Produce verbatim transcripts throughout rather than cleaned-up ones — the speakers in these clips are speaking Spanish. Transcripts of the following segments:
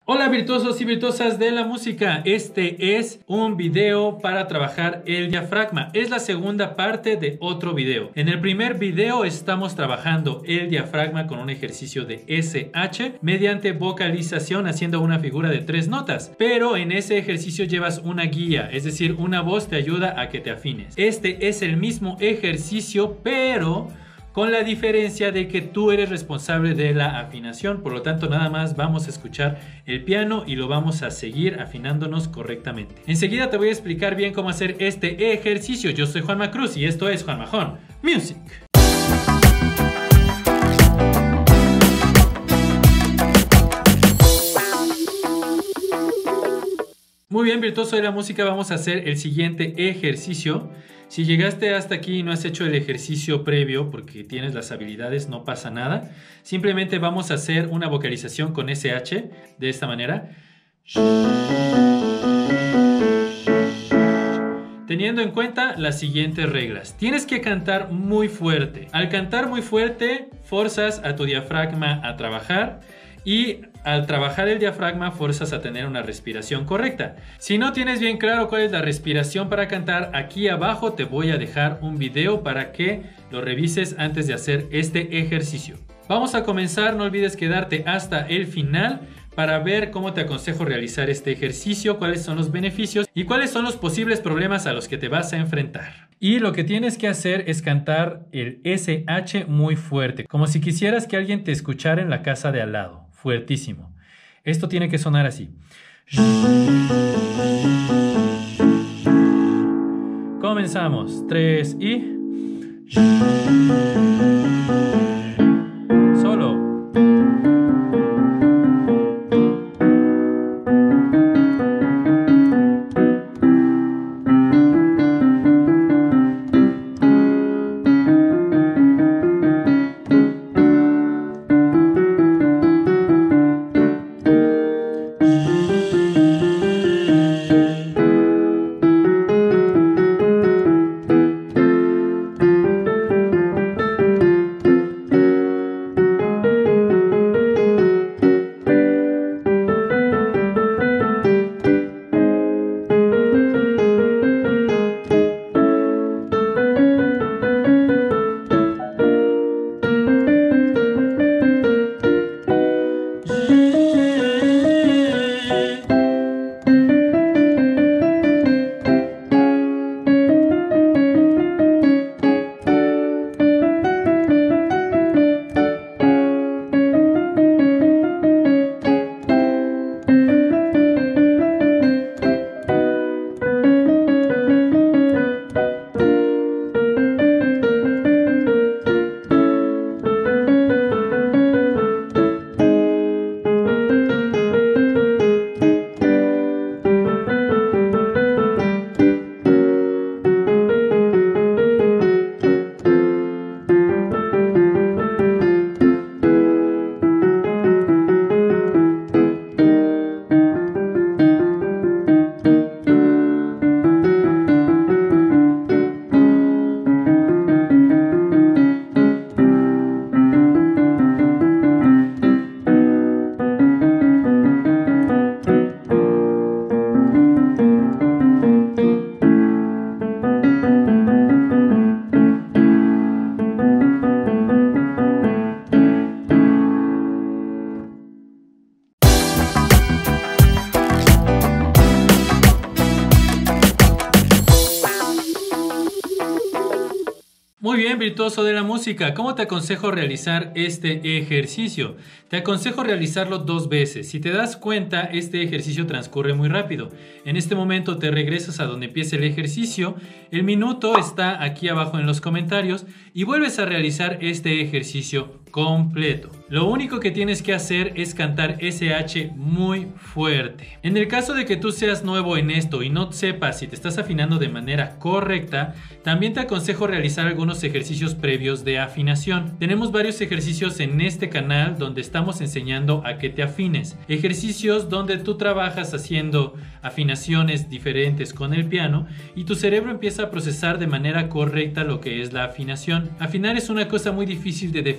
Hola virtuosos y virtuosas de la música, este es un video para trabajar el diafragma. Es la segunda parte de otro video. En el primer video estamos trabajando el diafragma con un ejercicio de ese hache mediante vocalización haciendo una figura de tres notas. Pero en ese ejercicio llevas una guía, es decir, una voz te ayuda a que te afines. Este es el mismo ejercicio, pero con la diferencia de que tú eres responsable de la afinación. Por lo tanto, nada más vamos a escuchar el piano y lo vamos a seguir afinándonos correctamente. Enseguida te voy a explicar bien cómo hacer este ejercicio. Yo soy Juanma Cruz y esto es Juan Majón Music. Muy bien, virtuoso de la música, vamos a hacer el siguiente ejercicio. Si llegaste hasta aquí y no has hecho el ejercicio previo porque tienes las habilidades, no pasa nada. Simplemente vamos a hacer una vocalización con ese hache de esta manera. Teniendo en cuenta las siguientes reglas. Tienes que cantar muy fuerte. Al cantar muy fuerte, forzas a tu diafragma a trabajar. Y al trabajar el diafragma fuerzas a tener una respiración correcta. Si no tienes bien claro cuál es la respiración para cantar, aquí abajo te voy a dejar un video para que lo revises antes de hacer este ejercicio. Vamos a comenzar, no olvides quedarte hasta el final para ver cómo te aconsejo realizar este ejercicio, cuáles son los beneficios y cuáles son los posibles problemas a los que te vas a enfrentar. Y lo que tienes que hacer es cantar el ese hache muy fuerte, como si quisieras que alguien te escuchara en la casa de al lado. Fuertísimo. Esto tiene que sonar así. Comenzamos. Tres y... Solo. Muy bien, virtuoso de la música, ¿cómo te aconsejo realizar este ejercicio? Te aconsejo realizarlo dos veces. Si te das cuenta, este ejercicio transcurre muy rápido. En este momento te regresas a donde empieza el ejercicio, el minuto está aquí abajo en los comentarios y vuelves a realizar este ejercicio completo. Lo único que tienes que hacer es cantar ese hache muy fuerte. En el caso de que tú seas nuevo en esto y no sepas si te estás afinando de manera correcta, también te aconsejo realizar algunos ejercicios previos de afinación. Tenemos varios ejercicios en este canal donde estamos enseñando a que te afines. Ejercicios donde tú trabajas haciendo afinaciones diferentes con el piano y tu cerebro empieza a procesar de manera correcta lo que es la afinación. Afinar es una cosa muy difícil de definir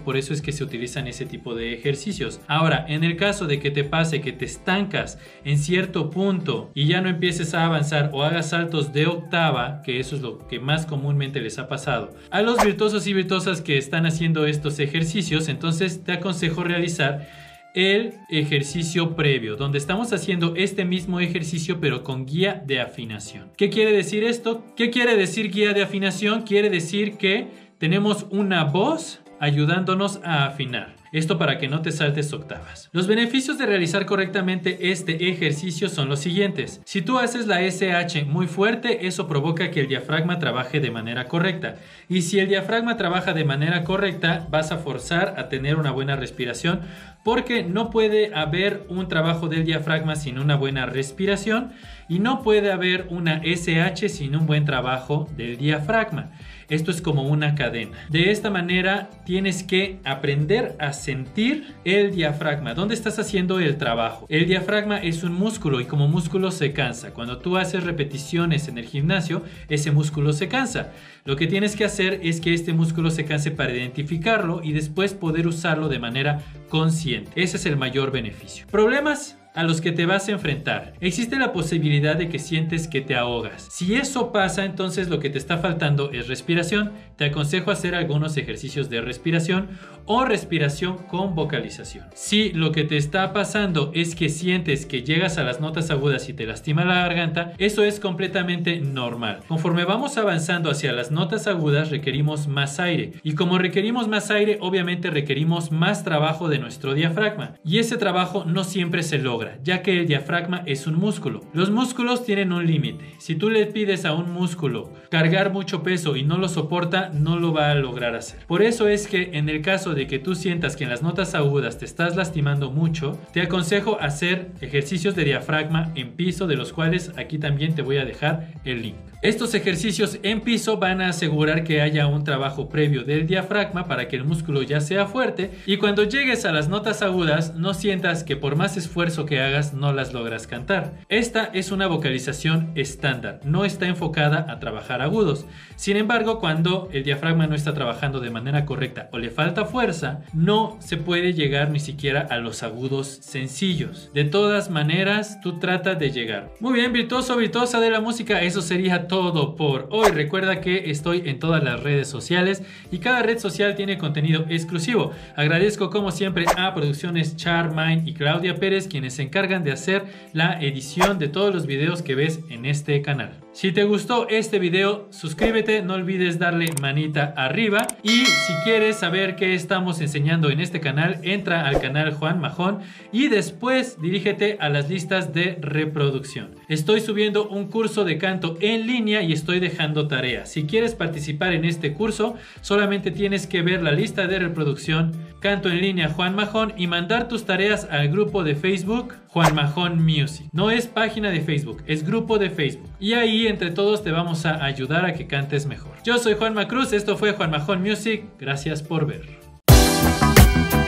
por eso es que se utilizan ese tipo de ejercicios. Ahora, en el caso de que te pase que te estancas en cierto punto y ya no empieces a avanzar o hagas saltos de octava, que eso es lo que más comúnmente les ha pasado a los virtuosos y virtuosas que están haciendo estos ejercicios, entonces te aconsejo realizar el ejercicio previo, donde estamos haciendo este mismo ejercicio pero con guía de afinación. ¿Qué quiere decir esto? ¿Qué quiere decir guía de afinación? Quiere decir que tenemos una voz ayudándonos a afinar. Esto para que no te saltes octavas. Los beneficios de realizar correctamente este ejercicio son los siguientes. Si tú haces la ese hache muy fuerte, eso provoca que el diafragma trabaje de manera correcta. Y si el diafragma trabaja de manera correcta, vas a forzar a tener una buena respiración, porque no puede haber un trabajo del diafragma sin una buena respiración y no puede haber una ese hache sin un buen trabajo del diafragma. Esto es como una cadena. De esta manera tienes que aprender a sentir el diafragma. ¿Dónde estás haciendo el trabajo? El diafragma es un músculo y como músculo se cansa. Cuando tú haces repeticiones en el gimnasio, ese músculo se cansa. Lo que tienes que hacer es que este músculo se canse para identificarlo y después poder usarlo de manera consciente. Ese es el mayor beneficio. ¿Problemas a los que te vas a enfrentar? Existe la posibilidad de que sientes que te ahogas. Si eso pasa, entonces lo que te está faltando es respiración. Te aconsejo hacer algunos ejercicios de respiración o respiración con vocalización. Si lo que te está pasando es que sientes que llegas a las notas agudas y te lastima la garganta, eso es completamente normal. Conforme vamos avanzando hacia las notas agudas, requerimos más aire. Y como requerimos más aire, obviamente requerimos más trabajo de nuestro diafragma. Y ese trabajo no siempre se logra, ya que el diafragma es un músculo. Los músculos tienen un límite. Si tú le pides a un músculo cargar mucho peso y no lo soporta, no lo va a lograr hacer. Por eso es que en el caso de que tú sientas que en las notas agudas te estás lastimando mucho, te aconsejo hacer ejercicios de diafragma en piso, de los cuales aquí también te voy a dejar el link. Estos ejercicios en piso van a asegurar que haya un trabajo previo del diafragma para que el músculo ya sea fuerte y cuando llegues a las notas agudas no sientas que por más esfuerzo que hagas no las logras cantar. Esta es una vocalización estándar, no está enfocada a trabajar agudos. Sin embargo, cuando el diafragma no está trabajando de manera correcta o le falta fuerza, no se puede llegar ni siquiera a los agudos sencillos. De todas maneras, tú trata de llegar. Muy bien, virtuoso, virtuosa de la música, eso sería todo por hoy. Recuerda que estoy en todas las redes sociales y cada red social tiene contenido exclusivo. Agradezco como siempre a Producciones Charmind y Claudia Pérez, quienes se encargan de hacer la edición de todos los videos que ves en este canal. Si te gustó este video, suscríbete, no olvides darle manita arriba y si quieres saber qué estamos enseñando en este canal, entra al canal Juan Majón y después dirígete a las listas de reproducción. Estoy subiendo un curso de canto en línea y estoy dejando tareas. Si quieres participar en este curso, solamente tienes que ver la lista de reproducción Canto en línea Juan Majón y mandar tus tareas al grupo de Facebook Juan Majón Music. No es página de Facebook, es grupo de Facebook. Y ahí entre todos te vamos a ayudar a que cantes mejor. Yo soy Juanma Cruz, esto fue Juan Majón Music. Gracias por ver.